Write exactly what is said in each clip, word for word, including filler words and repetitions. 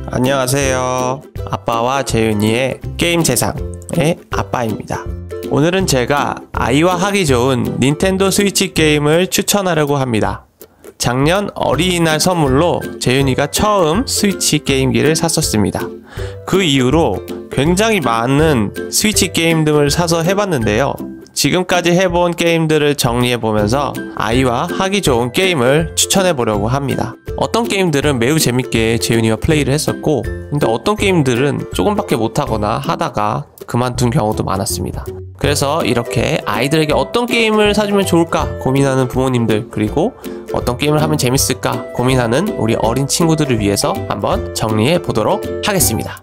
안녕하세요. 아빠와 재윤이의 게임 세상의 아빠입니다. 오늘은 제가 아이와 하기 좋은 닌텐도 스위치 게임을 추천하려고 합니다. 작년 어린이날 선물로 재윤이가 처음 스위치 게임기를 샀었습니다. 그 이후로 굉장히 많은 스위치 게임들을 사서 해봤는데요. 지금까지 해본 게임들을 정리해보면서 아이와 하기 좋은 게임을 추천해보려고 합니다. 어떤 게임들은 매우 재밌게 재윤이와 플레이를 했었고, 근데 어떤 게임들은 조금밖에 못하거나 하다가 그만둔 경우도 많았습니다. 그래서 이렇게 아이들에게 어떤 게임을 사주면 좋을까 고민하는 부모님들, 그리고 어떤 게임을 하면 재밌을까 고민하는 우리 어린 친구들을 위해서 한번 정리해 보도록 하겠습니다.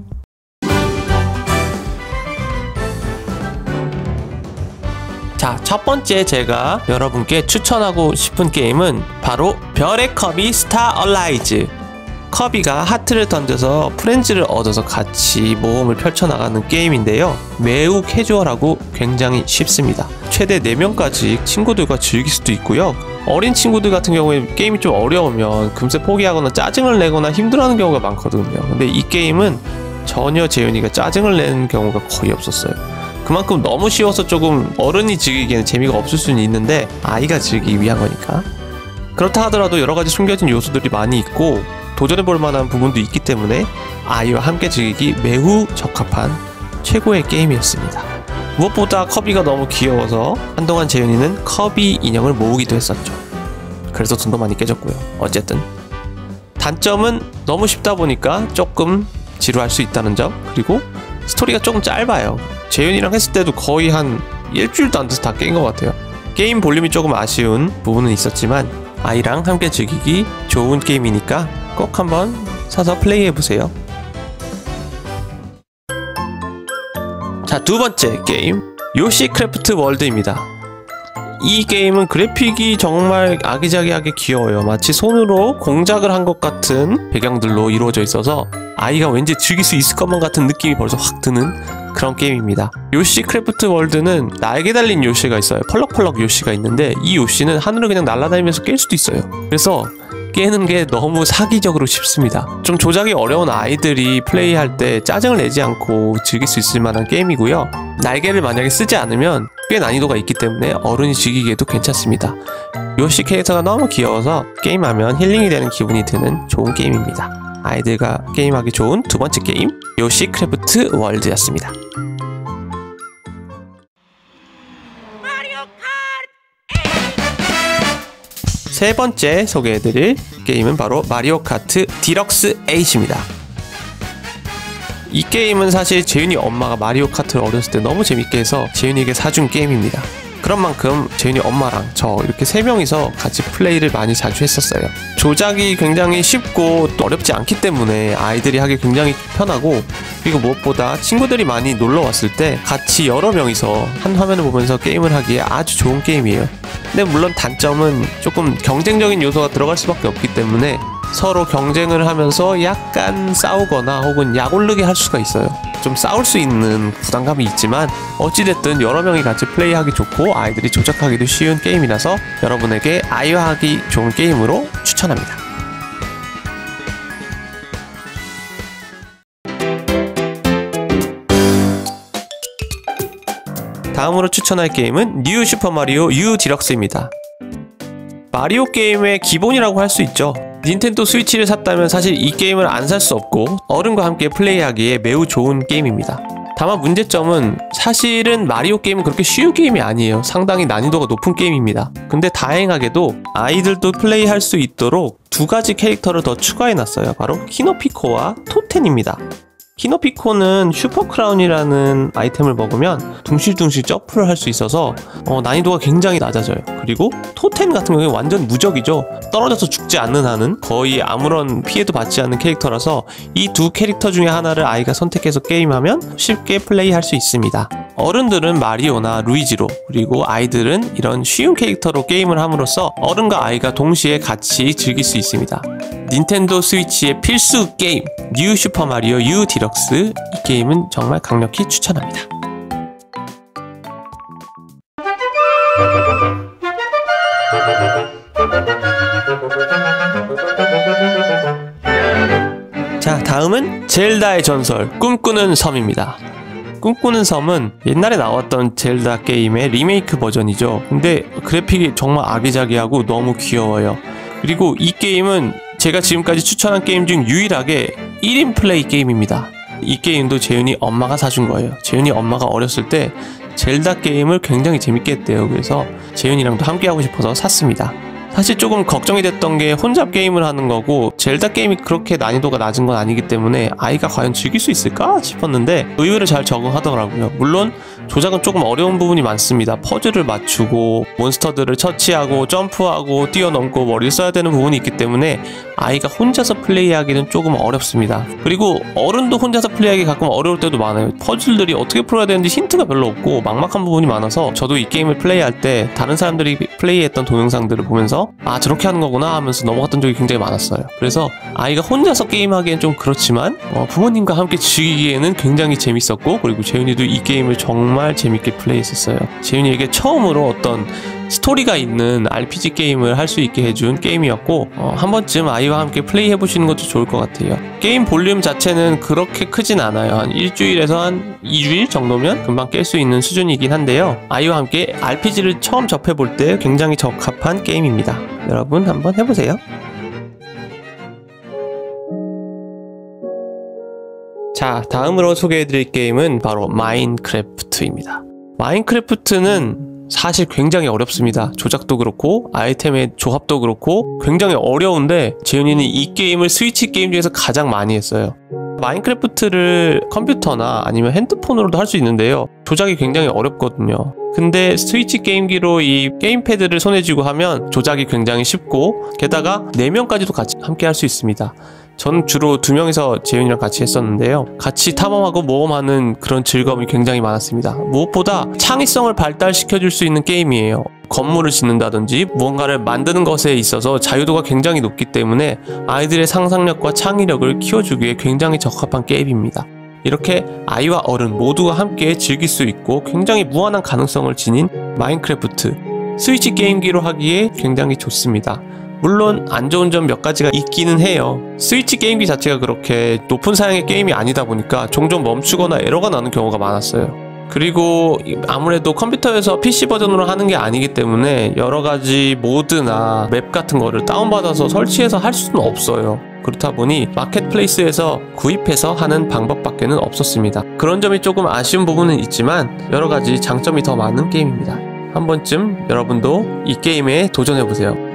자, 첫 번째 제가 여러분께 추천하고 싶은 게임은 바로 별의 커비 스타 얼라이즈. 커비가 하트를 던져서 프렌즈를 얻어서 같이 모험을 펼쳐나가는 게임인데요. 매우 캐주얼하고 굉장히 쉽습니다. 최대 네 명까지 친구들과 즐길 수도 있고요. 어린 친구들 같은 경우에 게임이 좀 어려우면 금세 포기하거나 짜증을 내거나 힘들어하는 경우가 많거든요. 근데 이 게임은 전혀 재윤이가 짜증을 내는 경우가 거의 없었어요. 그만큼 너무 쉬워서 조금 어른이 즐기기에는 재미가 없을 수는 있는데 아이가 즐기기 위한 거니까. 그렇다 하더라도 여러가지 숨겨진 요소들이 많이 있고 도전해볼 만한 부분도 있기 때문에 아이와 함께 즐기기 매우 적합한 최고의 게임이었습니다. 무엇보다 커비가 너무 귀여워서 한동안 재윤이는 커비 인형을 모으기도 했었죠. 그래서 돈도 많이 깨졌고요. 어쨌든 단점은 너무 쉽다 보니까 조금 지루할 수 있다는 점, 그리고 스토리가 조금 짧아요. 재윤이랑 했을 때도 거의 한 일주일도 안 돼서 다 깬 것 같아요. 게임 볼륨이 조금 아쉬운 부분은 있었지만 아이랑 함께 즐기기 좋은 게임이니까 꼭 한번 사서 플레이해보세요. 자, 두 번째 게임 요시 크래프트 월드입니다. 이 게임은 그래픽이 정말 아기자기하게 귀여워요. 마치 손으로 공작을 한 것 같은 배경들로 이루어져 있어서 아이가 왠지 즐길 수 있을 것만 같은 느낌이 벌써 확 드는 그런 게임입니다. 요시 크래프트 월드는 날개 달린 요시가 있어요. 펄럭펄럭 요시가 있는데 이 요시는 하늘을 그냥 날아다니면서 깰 수도 있어요. 그래서 깨는 게 너무 사기적으로 쉽습니다. 좀 조작이 어려운 아이들이 플레이할 때 짜증을 내지 않고 즐길 수 있을 만한 게임이고요. 날개를 만약에 쓰지 않으면 꽤 난이도가 있기 때문에 어른이 즐기기에도 괜찮습니다. 요시 캐릭터가 너무 귀여워서 게임하면 힐링이 되는 기분이 드는 좋은 게임입니다. 아이들과 게임하기 좋은 두 번째 게임 요시 크래프트 월드였습니다. 세 번째 소개해드릴 게임은 바로 마리오 카트 디럭스 에잇입니다. 이 게임은 사실 재윤이 엄마가 마리오 카트를 어렸을 때 너무 재밌게 해서 재윤이에게 사준 게임입니다. 그런 만큼 재윤이 엄마랑 저 이렇게 세 명이서 같이 플레이를 많이 자주 했었어요. 조작이 굉장히 쉽고 또 어렵지 않기 때문에 아이들이 하기 굉장히 편하고, 그리고 무엇보다 친구들이 많이 놀러 왔을 때 같이 여러 명이서 한 화면을 보면서 게임을 하기에 아주 좋은 게임이에요. 근데 물론 단점은 조금 경쟁적인 요소가 들어갈 수밖에 없기 때문에 서로 경쟁을 하면서 약간 싸우거나 혹은 약올르게 할 수가 있어요. 좀 싸울 수 있는 부담감이 있지만 어찌됐든 여러 명이 같이 플레이하기 좋고 아이들이 조작하기도 쉬운 게임이라서 여러분에게 아이와 하기 좋은 게임으로 추천합니다. 다음으로 추천할 게임은 뉴 슈퍼마리오 U 디럭스입니다. 마리오 게임의 기본이라고 할 수 있죠. 닌텐도 스위치를 샀다면 사실 이 게임을 안 살 수 없고 어른과 함께 플레이하기에 매우 좋은 게임입니다. 다만 문제점은 사실은 마리오 게임은 그렇게 쉬운 게임이 아니에요. 상당히 난이도가 높은 게임입니다. 근데 다행하게도 아이들도 플레이할 수 있도록 두 가지 캐릭터를 더 추가해놨어요. 바로 키노피코와 토텐입니다. 키노피코는 슈퍼크라운이라는 아이템을 먹으면 둥실둥실 점프를 할 수 있어서 어, 난이도가 굉장히 낮아져요. 그리고 토텐 같은 경우에 완전 무적이죠. 떨어져서 죽지 않는 한은 거의 아무런 피해도 받지 않는 캐릭터라서 이 두 캐릭터 중에 하나를 아이가 선택해서 게임하면 쉽게 플레이할 수 있습니다. 어른들은 마리오나 루이지로, 그리고 아이들은 이런 쉬운 캐릭터로 게임을 함으로써 어른과 아이가 동시에 같이 즐길 수 있습니다. 닌텐도 스위치의 필수 게임 뉴 슈퍼마리오 U 디럭스, 이 게임은 정말 강력히 추천합니다. 자, 다음은 젤다의 전설 꿈꾸는 섬입니다. 꿈꾸는 섬은 옛날에 나왔던 젤다 게임의 리메이크 버전이죠. 근데 그래픽이 정말 아기자기하고 너무 귀여워요. 그리고 이 게임은 제가 지금까지 추천한 게임 중 유일하게 일 인 플레이 게임입니다. 이 게임도 재윤이 엄마가 사준 거예요. 재윤이 엄마가 어렸을 때 젤다 게임을 굉장히 재밌게 했대요. 그래서 재윤이랑도 함께 하고 싶어서 샀습니다. 사실 조금 걱정이 됐던 게 혼잡 게임을 하는 거고 젤다 게임이 그렇게 난이도가 낮은 건 아니기 때문에 아이가 과연 즐길 수 있을까 싶었는데 의외로 잘 적응하더라고요. 물론 조작은 조금 어려운 부분이 많습니다. 퍼즐을 맞추고 몬스터들을 처치하고 점프하고 뛰어넘고 머리를 써야 되는 부분이 있기 때문에 아이가 혼자서 플레이하기는 조금 어렵습니다. 그리고 어른도 혼자서 플레이하기 가끔 어려울 때도 많아요. 퍼즐들이 어떻게 풀어야 되는지 힌트가 별로 없고 막막한 부분이 많아서 저도 이 게임을 플레이할 때 다른 사람들이 플레이했던 동영상들을 보면서 아 저렇게 하는 거구나 하면서 넘어갔던 적이 굉장히 많았어요. 그래서 아이가 혼자서 게임하기엔 좀 그렇지만 어, 부모님과 함께 즐기기에는 굉장히 재밌었고 그리고 재윤이도 이 게임을 정말 재밌게 플레이했었어요. 재윤이에게 처음으로 어떤 스토리가 있는 알피지 게임을 할 수 있게 해준 게임이었고 어, 한 번쯤 아이와 함께 플레이해보시는 것도 좋을 것 같아요. 게임 볼륨 자체는 그렇게 크진 않아요. 한 일주일에서 한 이주일 정도면 금방 깰 수 있는 수준이긴 한데요. 아이와 함께 알피지를 처음 접해볼 때 굉장히 적합한 게임입니다. 여러분 한번 해보세요. 자, 다음으로 소개해드릴 게임은 바로 마인크래프트입니다. 마인크래프트는 사실 굉장히 어렵습니다. 조작도 그렇고 아이템의 조합도 그렇고 굉장히 어려운데 재윤이는 이 게임을 스위치 게임 중에서 가장 많이 했어요. 마인크래프트를 컴퓨터나 아니면 핸드폰으로도 할 수 있는데요. 조작이 굉장히 어렵거든요. 근데 스위치 게임기로 이 게임패드를 손에 쥐고 하면 조작이 굉장히 쉽고 게다가 네 명까지도 같이 함께 할 수 있습니다. 저는 주로 두 명이서 재윤이랑 같이 했었는데요. 같이 탐험하고 모험하는 그런 즐거움이 굉장히 많았습니다. 무엇보다 창의성을 발달시켜줄 수 있는 게임이에요. 건물을 짓는다든지 무언가를 만드는 것에 있어서 자유도가 굉장히 높기 때문에 아이들의 상상력과 창의력을 키워주기에 굉장히 적합한 게임입니다. 이렇게 아이와 어른 모두가 함께 즐길 수 있고 굉장히 무한한 가능성을 지닌 마인크래프트 스위치 게임기로 하기에 굉장히 좋습니다. 물론 안 좋은 점 몇 가지가 있기는 해요. 스위치 게임기 자체가 그렇게 높은 사양의 게임이 아니다 보니까 종종 멈추거나 에러가 나는 경우가 많았어요. 그리고 아무래도 컴퓨터에서 피씨 버전으로 하는 게 아니기 때문에 여러가지 모드나 맵 같은 거를 다운받아서 설치해서 할 수는 없어요. 그렇다 보니 마켓플레이스에서 구입해서 하는 방법밖에는 없었습니다. 그런 점이 조금 아쉬운 부분은 있지만 여러가지 장점이 더 많은 게임입니다. 한 번쯤 여러분도 이 게임에 도전해보세요.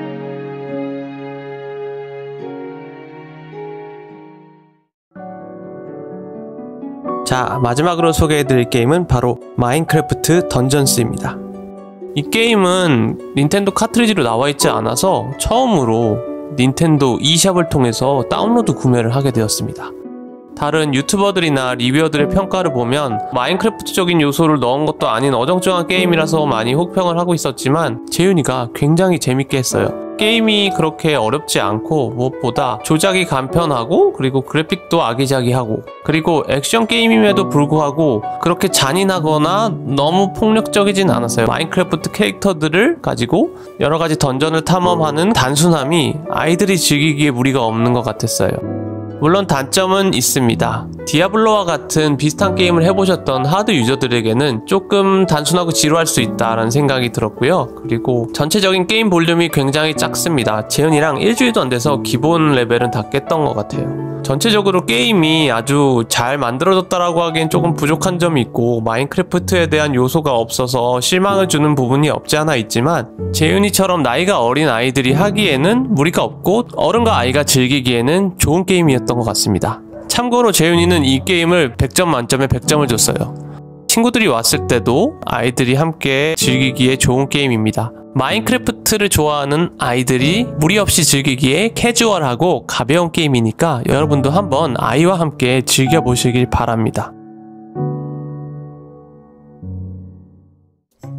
자, 마지막으로 소개해드릴 게임은 바로 마인크래프트 던전스입니다. 이 게임은 닌텐도 카트리지로 나와있지 않아서 처음으로 닌텐도 이샵을 통해서 다운로드 구매를 하게 되었습니다. 다른 유튜버들이나 리뷰어들의 평가를 보면 마인크래프트적인 요소를 넣은 것도 아닌 어정쩡한 게임이라서 많이 혹평을 하고 있었지만 재윤이가 굉장히 재밌게 했어요. 게임이 그렇게 어렵지 않고 무엇보다 조작이 간편하고 그리고 그래픽도 아기자기하고 그리고 액션 게임임에도 불구하고 그렇게 잔인하거나 너무 폭력적이진 않았어요. 마인크래프트 캐릭터들을 가지고 여러가지 던전을 탐험하는 단순함이 아이들이 즐기기에 무리가 없는 것 같았어요. 물론 단점은 있습니다. 디아블로와 같은 비슷한 게임을 해보셨던 하드 유저들에게는 조금 단순하고 지루할 수 있다라는 생각이 들었고요. 그리고 전체적인 게임 볼륨이 굉장히 작습니다. 재윤이랑 일주일도 안 돼서 기본 레벨은 다 깼던 것 같아요. 전체적으로 게임이 아주 잘 만들어졌다라고 하기엔 조금 부족한 점이 있고 마인크래프트에 대한 요소가 없어서 실망을 주는 부분이 없지 않아 있지만 재윤이처럼 나이가 어린 아이들이 하기에는 무리가 없고 어른과 아이가 즐기기에는 좋은 게임이었던 것 같습니다. 참고로 재윤이는 이 게임을 백 점 만점에 백 점을 줬어요. 친구들이 왔을 때도 아이들이 함께 즐기기에 좋은 게임입니다. 마인크래프트를 좋아하는 아이들이 무리 없이 즐기기에 캐주얼하고 가벼운 게임이니까 여러분도 한번 아이와 함께 즐겨보시길 바랍니다.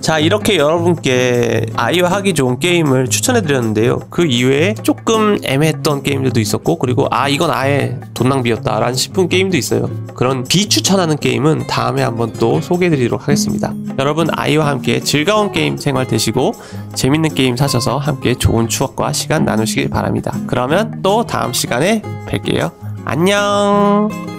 자, 이렇게 여러분께 아이와 하기 좋은 게임을 추천해 드렸는데요. 그 이외에 조금 애매했던 게임들도 있었고, 그리고 아 이건 아예 돈 낭비였다 라는 싶은 게임도 있어요. 그런 비추천하는 게임은 다음에 한번 또 소개해 드리도록 하겠습니다. 여러분, 아이와 함께 즐거운 게임 생활 되시고 재밌는 게임 사셔서 함께 좋은 추억과 시간 나누시길 바랍니다. 그러면 또 다음 시간에 뵐게요. 안녕.